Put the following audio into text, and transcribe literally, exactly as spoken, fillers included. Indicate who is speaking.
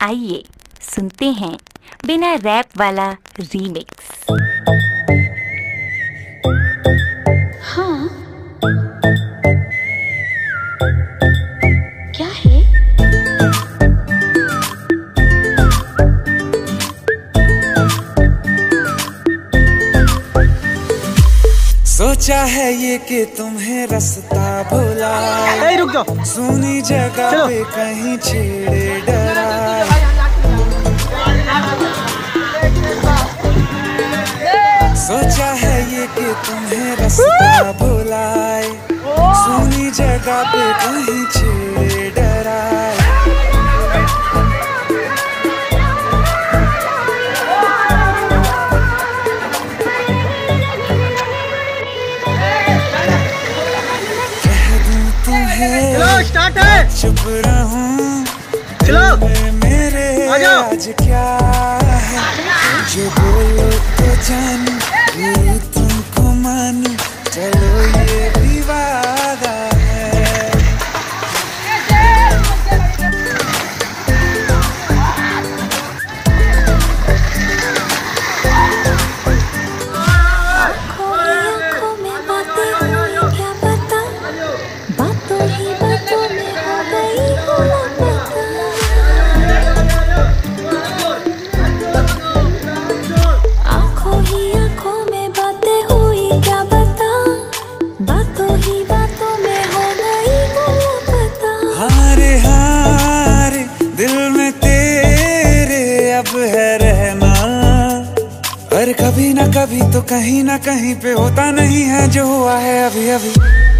Speaker 1: आइए सुनते हैं बिना रैप वाला रीमिक्स।
Speaker 2: हाँ, क्या है?
Speaker 3: सोचा है ये कि तुम्हें रास्ता भुलाए,
Speaker 4: रुक जाओ,
Speaker 3: सुनी जगह पे कहीं छेड़े डराए। सोचा है ये कि तुम्हें रास्ता भुलाए, सुनी जगह पे कहीं छेड़े डराए।
Speaker 4: स्टार्ट है।
Speaker 3: चुप रहूं
Speaker 4: चलो
Speaker 3: मेरे आज क्या है, जो बोलो तो जानू, ये तुमको मानू, चलो ये भी वादा है।
Speaker 2: आँखों में बातें हुई क्या पता, बातों ही बातों में हो गई हो लापता। आँखों ही आँखों में बातें हुई क्या पता, बातों ही बातों में हो गई हो लापता।
Speaker 3: हारे हारे दिल में तेरे अब है रहना, और कभी ना कभी तो कहीं ना कहीं पे होता नहीं है जो हुआ है अभी अभी।